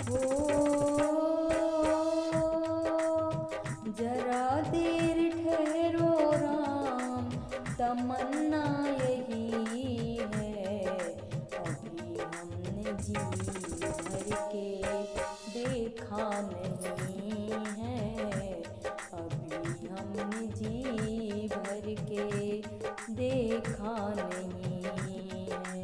हो जरा देर ठहरो राम, तमन्ना यही है, अभी हमने जी भर के देखा नहीं है, अभी हमने जी भर के देखा नहीं है।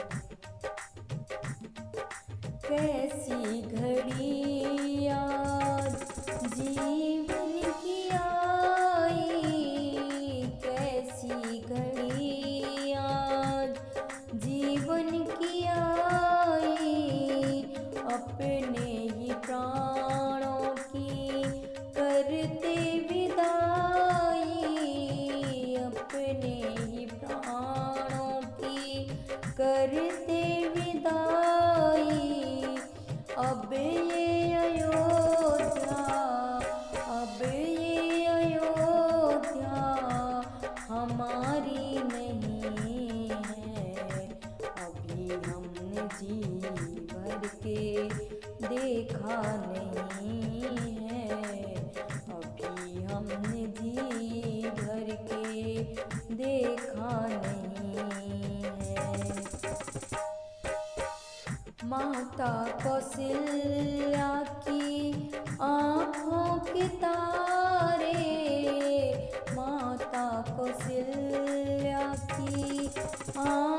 कैसी घड़ी याद जीवन की आई, कैसी घड़ी याद जीवन की आई, अपने ही प्राणों की करते विदाई, अपने ही प्राणों की करते विदाई। अब ये अयोध्या, अब ये अयोध्या हमारी नहीं है, अभी हमने जी भर के देखा नहीं है, अभी हमने जी भर के देखा नहीं है। माता कौशल्या की आँखों के तारे, माता कौशल्या की